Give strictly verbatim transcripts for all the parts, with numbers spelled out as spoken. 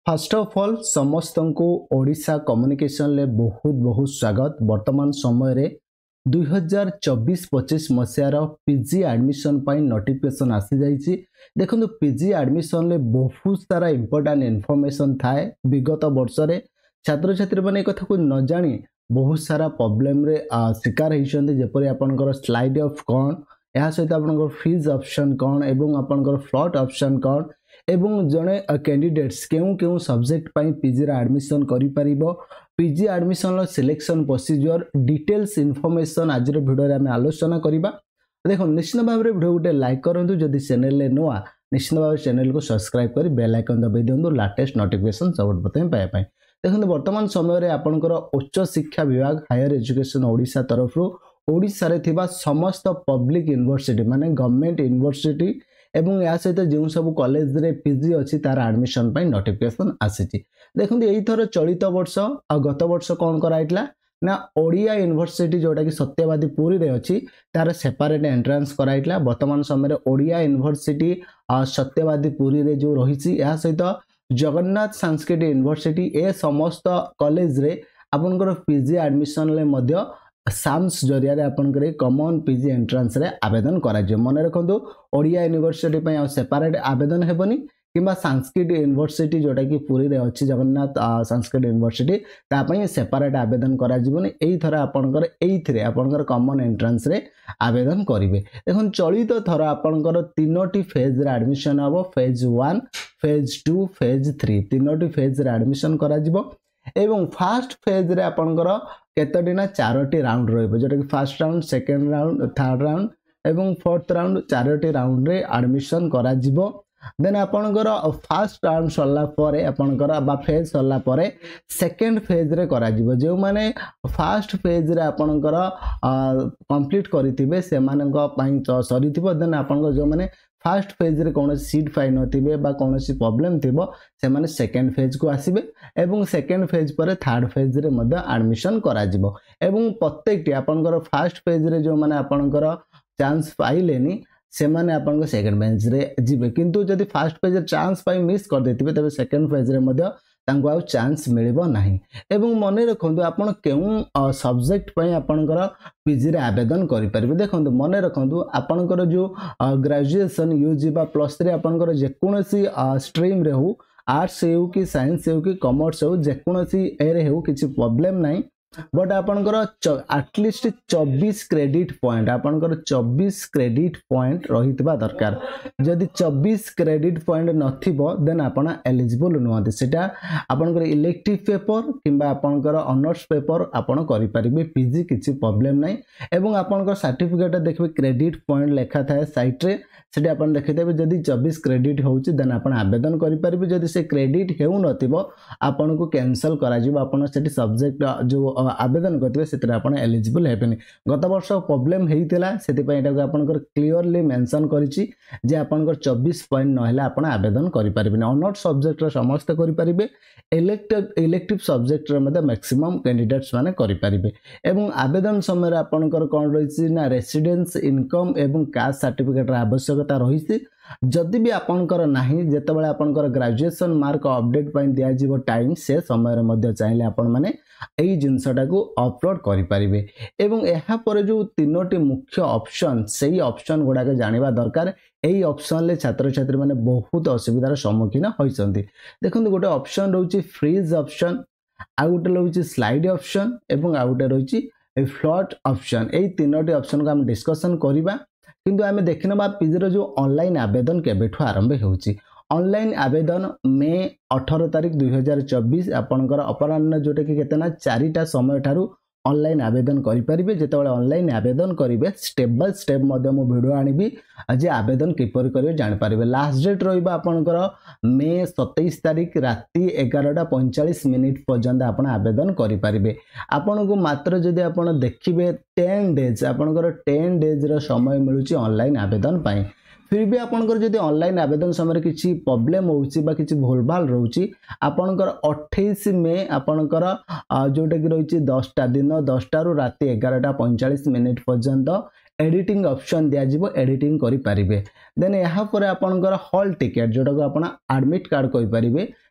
First of all समस्त को Odisha communication ले बहुत बहुत स्वागत। वर्तमान समय रे दुई हजार चौबीस पच्चीस मसीहार पीजी एडमिशन पाई नोटिफिकेशन आसी जाइए। देखो पीजी एडमिशन ले बहुत सारा इंपोर्टेंट इनफॉरमेशन थाए। विगत वर्ष रे छात्र छात्री माने कथा को न जानी बहुत सारा प्रॉब्लम रे शिकार होइछन्ते। जेपरि आपनकर स्लाइड ऑफ कौन या सहित आपनकर फीस ऑप्शन कौन एवं आपनकर फ्लॉट ऑप्शन कौन एवं जड़े कैंडिडेट्स केउ केउ सब्जेक्ट पाई पीजी रा एडमिशन करि परिबो। पीजी एडमिशन लो सिलेक्शन प्रोसीजर डिटेल्स इनफॉरमेशन आज रो वीडियो रे हम आलोचना करिबा। देखो निश्चित भाव रे वीडियो गुटे लाइक करंतु, जदि चैनल ले नुआ निश्चित भाव चैनल को सब्सक्राइब करी बेल आइकन दबाई दियंतु लेटेस्ट नोटिफिकेशन सब प्रथम पाए पाए। देखो वर्तमान समय रे आपनकर उच्च शिक्षा विभाग हायर एजुकेशन ओडिशा तरफ रो ओडिशा रे थिबा समस्त पब्लिक यूनिवर्सिटी माने गवर्नमेंट यूनिवर्सिटी एवं या सहित जो सब कॉलेज रे पीजी अच्छी तार एडमिशन पाई नोटिफिकेशन आसी। देखो यही थर चलित वर्ष आ गत वर्ष कौन कराइला ना ओडिया यूनिवर्सिटी जोटा कि सत्यवादी पुरी रे अच्छी तार सेपरेट एंट्रांस कराइला। वर्तमान समय ओडिया यूनिवर्सिटी सत्यवादी पुरी रे जो रही या सहित जगन्नाथ संस्कृत यूनिवर्सिटी ए समस्त कॉलेज रे आपनकर पीजी एडमिशन ले मध्य साम्स जरिया रे आपनकर कॉमन पीजी एंट्रांस रे आवेदन करा जे। मन रखंतु ओडिया यूनिवर्सिटी पय सेपरेट आवेदन हेबनी किंबा संस्कृत यूनिवर्सिटी जोटा कि पुरी रे अछि जगन्नाथ संस्कृत यूनिवर्सिटी ता पय सेपरेट आवेदन करा जिवनी। एई थर आपनकर एई थरे आपनकर कॉमन एंट्रांस रे आवेदन करिवे। देखन चलित थर आपनकर तीनोटी फेज रे एडमिशन हबो। Phase one phase two phase three तीनोटी फेज रे एडमिशन करा जिवो एवं फर्स्ट फेज रे आपनकर केतोटी ना चारोटी राउंड रहइबो, जोटा कि first round second round third round एवं फोर्थ राउंड चारोटी राउंड रे एडमिशन करा जिवो। देन आपनकर फर्स्ट राउंड सरला परे आपनकर बा फेज सरला परे सेकंड फेज रे करा जिवो। जो माने फर्स्ट फेज रे आपनकर कंप्लीट करिथिबे से मानक पई सरिथिबो। देन आपनकर जो माने फर्स्ट फेज रे कौन सीट पाई नथिबे बा कौन सी प्रॉब्लम थिबो से माने सेकंड फेज को आसीबे एवं सेकंड फेज पर थर्ड फेज रे मध्य एडमिशन करा जिवो। एवं प्रत्येकटी आपनकर फर्स्ट फेज रे जो माने आपनकर चांस पाइलेनी से माने आपन सेकंड फेज रे जिबे, किंतु जदि फर्स्ट फेज रे चांस पाई मिस कर देथिबे तबे सेकंड फेज रे मध्य तांको आ चांस मिलिबो नाही। एवं मन रखंतु आपन केउ सब्जेक्ट पई आपनकर पीजी रे आवेदन करि परिबे। देखंतु मन रखंतु आपनकर जो ग्रेजुएशन यूजी बा प्लस थ्री आपनकर जे कोनोसी स्ट्रीम रे हो, आर्ट्स हो कि साइंस हो कि कॉमर्स हो, जे कोनोसी ए रे हो किछि प्रॉब्लम नाही। बट आपनकर एटलिस्ट चौबीस क्रेडिट पॉइंट आपनकर चौबीस क्रेडिट पॉइंट रहितबा दरकार। जदि चौबीस क्रेडिट पॉइंट नथिबो देन आपण एलिजिबल नुहंती। सेटा आपनकर इलेक्टिव पेपर किंबा आपनकर ऑनर्स पेपर आपण करि परिबे पीजी किछि प्रॉब्लम नाही। एवं आपनकर सर्टिफिकेट देखबे क्रेडिट पॉइंट लेखा थाए साइट रे सेटा आपण देखिदेबे। जदि चौबीस क्रेडिट होउची देन आपण आवेदन करि परिबे। जदि से क्रेडिट हेउ नथिबो आपण को कैंसिल करा जिवो। आपण सेठी सब्जेक्ट जो आवेदन करते से आप एलिजिबल हेबेनी। गत वर्ष प्रॉब्लम होता से आपंकर क्लीयरली मेंशन करिछि जे आपंकर चौबीस पॉइंट नहले आप आवेदन करें। ऑनर्स सब्जेक्ट समस्त करेंगे, elective elective subject maximum candidates माने करेंगे। एवं आवेदन समय आपंकर कौन रही ना रेसिडेंस इनकम एवं कास्ट सर्टिफिकेट आवश्यकता रही। जदि भी आपनकर नाही जेतेबेले आपनकर ग्रेजुएशन मार्क अपडेट पई दिया जीवो टाइम से समय रे मध्य चाहिले आपन माने एई जिंसटा को अपलोड करि परिबे। एवं एहा पर जो तीनोटी मुख्य ऑप्शन सेही ऑप्शन गुडा के जानिबा दरकार। एई ऑप्शन ले छात्र छात्री माने बहुत असुविधार सम्मुखीन होइसंती। देखंतु गोटे ऑप्शन रहउची फ्रीज ऑप्शन, आ गोटे रहउची स्लाइड ऑप्शन एवं आ गोटे रहउची फ्लॉट ऑप्शन। एई तीनोटी ऑप्शन को हम डिस्कशन करिबा। किंतु आमे देखिनबा पीजी रो जो ऑनलाइन आवेदन केबेठु आरंभ होउची। ऑनलाइन आवेदन मे अठारह तारीख दुई हजार चौबीस आपनकर अपराह्न जोटा कि केतना चारिटा समय ठारू ऑनलाइन आवेदन करि परिबे। जेतेबेले ऑनलाइन आवेदन करिवे स्टेप बाय स्टेप मध्य मो वीडियो आनिबी जे आवेदन किपर करिवे जानि पारिबे। लास्ट डेट रहिबा आपनकर मे सत्ताईस तारीख राति एगारटा पैंतालीस मिनिट पर्यंत आपण आवेदन करि परिबे। आपन को मात्र जदि आपण देखिबे दस डेज आपनकर दस डेज रो समय मिलुची ऑनलाइन आवेदन पई। फिर भी आपनकर जदि ऑनलाइन आवेदन समय किसी प्रॉब्लम होउची बा किसी भूलभाल रोची आपनकर अट्ठाईस मे आपनकर जोटा कि रही दसटा दिन दसटा रु राति एगारटा पैंतालीस मिनिट पर्यंत एडिटिंग ऑप्शन दिया जिवो एडिटिंग करि परिबे। देन यहाँ पर आपनकर हॉल टिकेट जोटा को आपण एडमिट कार्ड कहि परिबे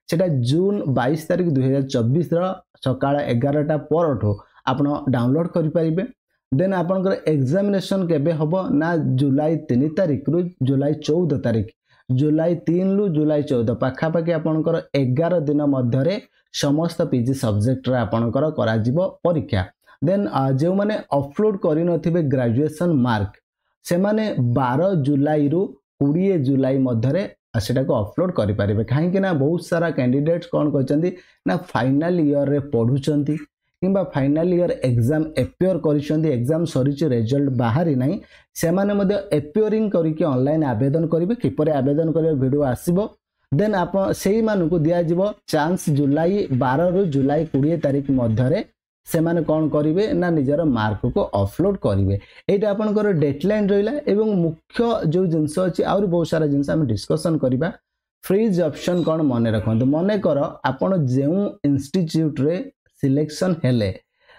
सेटा जून बाईस तारिख दुई हजार चौबीस सकाळ एगारटा परठू आपण डाउनलोड करि परिबे। देन आपनकर एग्जामिनेशन केबे हबो ना जुलाई तीन तारिख रु जुलाई चौदह तारिख, जुलाई तीन रु जुलाई चौदह पाखापाखि आपनकर एगार दिन मध्यरे समस्त पीजी सब्जेक्ट रे आपनकर करा जिवो परीक्षा। देन जो माने अपलोड करि नथिबे ग्रेजुएशन मार्क से माने बारह जुलाई रु बीस जुलाई मध्यरे सेटा को अपलोड करि परिबे। काहे कि ना बहुत सारा कैंडिडेट्स कोन कहचंदी ना फाइनल ईयर रे पढुचंती किंबा फाइनल ईयर एग्जाम एपियर करिसंती, एग्जाम सरीचे रिजल्ट बाहरी नाही, से माने मध्ये एपियरिंग करिके ऑनलाइन आवेदन करिवे। किपरे आवेदन करिवे वीडियो आसीबो। देन आप सेही मानु को दिया जिवो चांस जुलाई बारह रु जुलाई बीस तारिख मध्यरे से माने कौन करिवे ना निजर मार्क को अपलोड करिवे। एटा आपनकर डेटलाइन रहिला। एवं मुख्य जो जिंस अछि और बहुत सारा जिंस हम डिस्कशन करिबा। फ्रीज ऑप्शन कौन मने रखंतु, मने कर आपण जेउ इंस्टीट्यूट रे सिलेक्शन हेले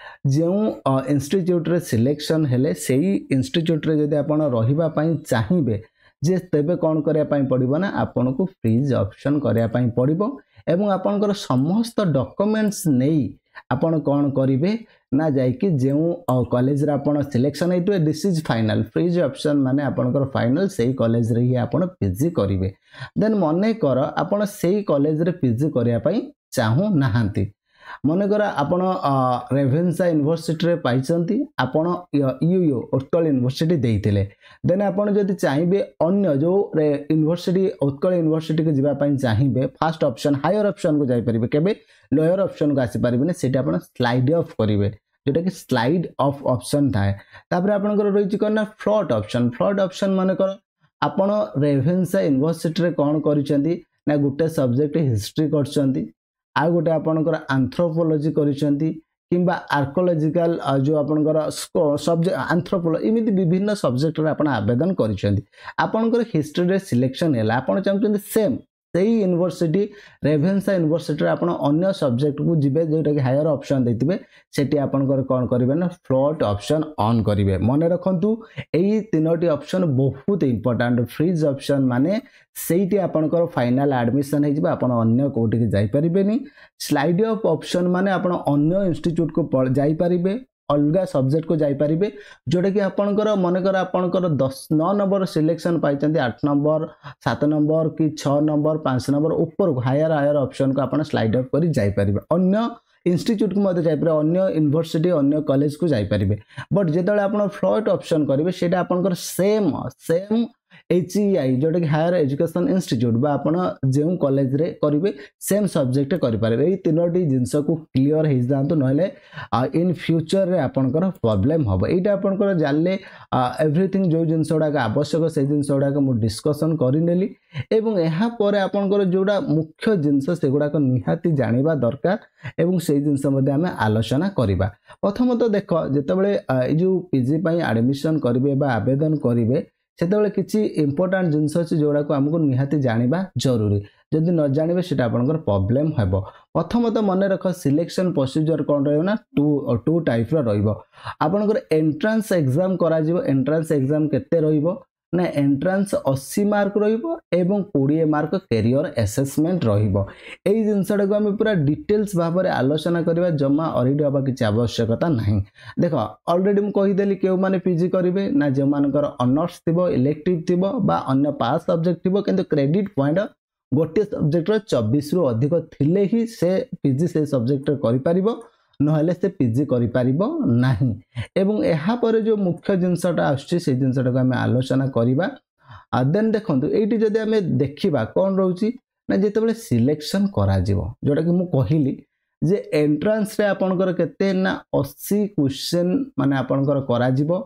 जेउ इंस्टीट्यूट रे सिलेक्शन हेले सेही इंस्टीट्यूट रे जदि आपण रहिबा पई चाहिबे जे तेबे कौन करिया पई पड़िबो ना आपण को फ्रीज ऑप्शन करिया पई पड़िबो। एवं आपनकर समस्त डॉक्यूमेंट्स नेई आपण कौन करिवे ना जाइके जेउ कॉलेज रे आपण सिलेक्शन हेतु this is final freeze option माने आपनकर फाइनल सेही कॉलेज रे ही आपण पीजी करिवे। देन मने कर आपण सेही कॉलेज रे पीजी करिया पई चाहू नाहांती, मने कर आपण रेभेन्सा यूनिवर्सिटी रे पाइचंती, आपण यूयू उत्कल यूनिवर्सिटी देइथिले। देन आपण जदि चाहिबे अन्य जो यूनिवर्सिटी उत्कल यूनिवर्सिटी के जिबा पई चाहिबे फर्स्ट ऑप्शन हायर ऑप्शन को जाई परिबे, केबे लोअर ऑप्शन को आसी परिबे ने, सेटा आपण स्लाइड ऑफ करिवे जेटा कि स्लाइड ऑफ ऑप्शन थाए। तापर आपनकर रहिछि करना फ्लॉट ऑप्शन। फ्लॉट ऑप्शन माने कर आपण रेभेन्सा यूनिवर्सिटी रे कोन करिसेंती ना गुटे सब्जेक्ट हिस्ट्री करछंती, आ गोटे आपनकर एंथ्रोपोलॉजी करिसेंती किंबा आर्कोलॉजिकल जो आपनकर सब्जेक्ट एंथ्रोपोलॉजी इमिति विभिन्न सब्जेक्ट रे आपण आवेदन करिसेंती। आपनकर हिस्ट्री रे सिलेक्शन हैला, आपण चाहछंती सेम सेही यूनिवर्सिटी रेभेन्सा यूनिवर्सिटी रे आपण अन्य सब्जेक्ट को जिबे जेटा कि हायर ऑप्शन देथिबे, सेठी आपनकर कोन करिवे ना फ्लॉट ऑप्शन ऑन करिवे। मने रखंतु एही तीनोटी ऑप्शन बहुत इंपोर्टेंट। फ्रीज ऑप्शन माने सेठी आपनकर फाइनल एडमिशन हे जिबा, आपण अन्य कोठी के जाई परिबेनी। स्लाइड ऑफ ऑप्शन माने आपण अन्य इंस्टीट्यूट को जाई परिबे, अलगा सब्जेक्ट को जाई परिबे जोटा कि आपनकर मने कर आपनकर दस नौ नंबर सिलेक्शन पाइचंती, आठ नंबर सात नंबर कि छह नंबर पाँच नंबर ऊपर हायर हायर ऑप्शन को आपण स्लाइड अप करी जाई परिबे, अन्य इंस्टीट्यूट को मते जाई परिबे, अन्य यूनिवर्सिटी अन्य कॉलेज को जाई परिबे। बट जेतले आपण फ्लॉट ऑप्शन करिवे सेटा आपनकर सेम सेम एचईआई जोटा कि हायर एजुकेशन इंस्टीट्यूट बा आपण जेउ कॉलेज रे करिवे सेम सब्जेक्ट करि पारे। एई तीनोटी जिंस को क्लियर हे जांतो, नहले इन फ्यूचर रे आपनकर प्रॉब्लम हबो। एटा आपनकर जानले एवरीथिंग जो जिंसोडा आवश्यक से जिंसोडा को मु डिस्कशन करि नेली। एवं एहा परे आपनकर जोडा मुख्य जिंस सेगुडा को निहाती जानिबा दरकार एवं से जिंस मध्ये हमें आलोचना करिबा। प्रथमतः देखो जेतेबेले ए जो पीजी पई एडमिशन करिवे बा आवेदन करिवे सेतेबेले किछि इंपोर्टेंट जिंस अछि जोडा को हमको निहाती जानिबा जरूरी। जदि न जानिबे सेटा आपनकर प्रॉब्लम हेबो। प्रथमतः मने रख सिलेक्शन प्रोसीजर कोन रहयो ना टू टू टाइप रो रहइबो। आपनकर एंट्रेंस एग्जाम करा जिवो। एंट्रेंस एग्जाम केते रहइबो ना एंट्रेंस अस्सी मार्क रहिबो एवं बीस मार्क कैरियर असेसमेंट रहिबो। एई जिंसडा को हम पूरा डिटेल्स भाबरे आलोचना करबा, जम्मा ऑलरेडी हबा कि आवश्यकता नाही। देखो ऑलरेडी हम कहि देली केउ माने पीजी करिवे ना जे मानकर ऑनर्स थिबो, इलेक्टिव थिबो बा अन्य पास सब्जेक्ट थिबो, किंतु क्रेडिट पॉइंट गोटे सब्जेक्ट रो चौबीस रु अधिक थिले ही से पीजी से सब्जेक्ट करि परिबो, नहले से पीजी करि परिबो नाही। एवं एहा परे जो मुख्य जिंसटा आछि से जिंसटा को हम आलोचना करिबा। आ देन देखंतु एठी जदि हमें देखिबा कोन रहउची ना जेतेबेले सिलेक्शन करा जिवो, जोटा कि मु कहिली जे एंट्रेंस रे आपनकर केते ना अस्सी क्वेश्चन माने आपनकर करा जिवो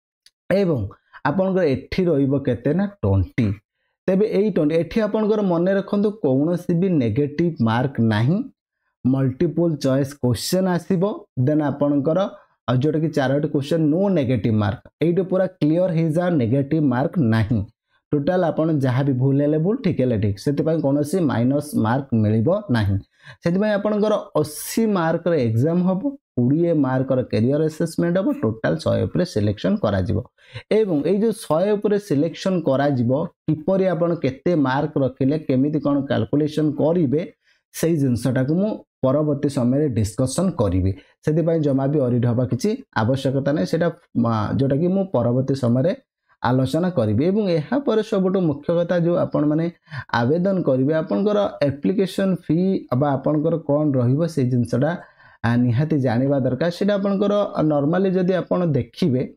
एवं आपनकर एठी रहिबो केते ना बीस। तेबे एई बीस एठी आपनकर मने रखंतु कोनोसी भी नेगेटिव मार्क नाही, मल्टीपल चॉइस क्वेश्चन आसीबो। देन आपनकर जोटा कि चारोटी क्वेश्चन नो नेगेटिव मार्क, एइटे पूरा क्लियर हे जा नेगेटिव मार्क नाही। टोटल आपण जहाँ भी भूल हेले भूल ठीक हेले ठीक, सेति पई कोनोसी माइनस मार्क मिलिबो नाही। सेति पई आपनकर अस्सी मार्क रे एग्जाम हबो, बीस मार्क रे कैरियर असेसमेंट हबो, टोटल सौ ऊपर सिलेक्शन करा जिवो। एवं ए जो सौ ऊपर सिलेक्शन करा जिवो किपरि आपण केते मार्क रखिले केमिति कोन कैलकुलेशन करिवे सेही जिनसटा को मु परवर्ती समय डिस्कशन करी से जमा भी अरिड हवा किसी आवश्यकता नहीं सेटा जोटा कि मु परवर्ती समय आलोचना करी एवं यहाँ पर सबुठ मुख्य कथा जो आपण मैंने आवेदन करेंगे आपंकर एप्लिकेशन फी बा आपंकर कौन रही जिनसटा निहाती जानिबा दरकार सेटा आपंकर नॉर्मली जदि आपण देखिबे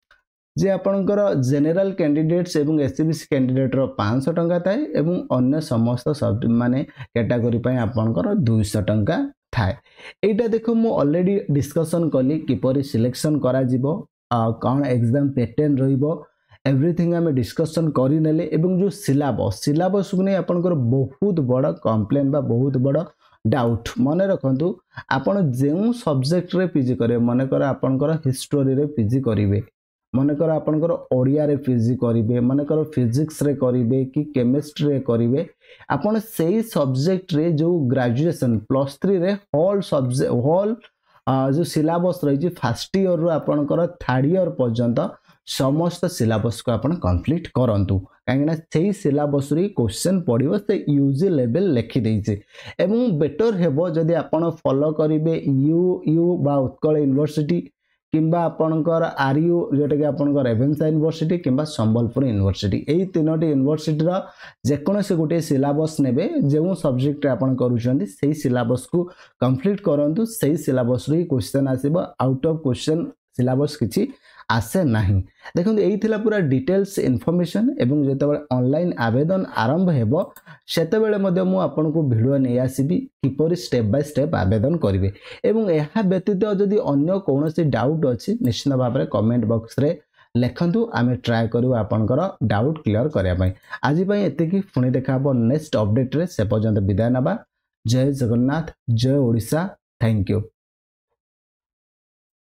जे आपंकर जेनेराल कैंडिडेट्स एवं एससीबीसी कैंडिडेट रो पाँच सौ टंका थाए एवं अन्य समस्त सब माने कैटेगरी पय आपंकर दो सौ टंका थाए। एटा देखो मु ऑलरेडी डिस्कशन कली किपरि सिलेक्शन करा जिवो कौन एग्जाम पैटर्न रहिबो एवरीथिंग आम डिस्कशन करें एवं जो सिलेबस सिलेबस को नहीं आपंकर बहुत बड़ कंप्लेन बा बहुत बड़ डाउट मन रखु आपन जो सब्जेक्ट रे पीजी करेंगे मनकर आपंकर हिस्टोरी रे पीजी करेंगे मनकर आपंकर ओडिया रे पीजी करेंगे मनकर फिजिक्स रे करेंगे कि केमिस्ट्री रे करेंगे आपन से सब्जेक्ट रे जो ग्रेजुएशन प्लस थ्री रे होल सब्जेक्ट होल जो सिलेबस रही फर्स्ट ईयर रू आपंकर थर्ड ईयर पर्यंत समस्त सिलेबस को आपण कंप्लीट करंतु कहीं से सिलेबस रे क्वेश्चन पड़ो से यूजी लेवल लिखि देइछे एवं बेटर हेबो जदि आपण फॉलो करिवे यू यू बा उत्कल यूनिवर्सिटी किंबा आपणकर आर यू जोटा कि आपणकर रेभेन्सा यूनिवर्सिटी किंबा संबलपुर यूनिवर्सिटी एई तीनोटी यूनिवर्सिटी रा जेकोनोसी गोटे सिलेबस नेबे जो सब्जेक्ट आपण करूछंती सेही सिलेबस को कंप्लीट करंतु सेही सिलेबस रे क्वेश्चन आसीबो आउट ऑफ क्वेश्चन सिलेबस किछि आसे नहीं देखो यही पूरा डिटेल्स इनफॉरमेशन एवं जिते ऑनलाइन आवेदन आरंभ हेबो सेतेबेले मध्य मु आपन को वीडियो नै आसीबी किपरि स्टेप बाय स्टेप आवेदन करिवे एवं एहा व्यतीत जदि अन्य कोनोसी डाउट अछि निश्चित भाव में कमेंट बॉक्स रे लेखंतु आमे ट्राई करू आपनकर डाउट क्लियर करिया पई आज पई एतिकी पुणी देखाबो नेक्स्ट अपडेट रे से पर्यंत विदाय नबा। जय जगन्नाथ जय ओडिशा थैंक यू।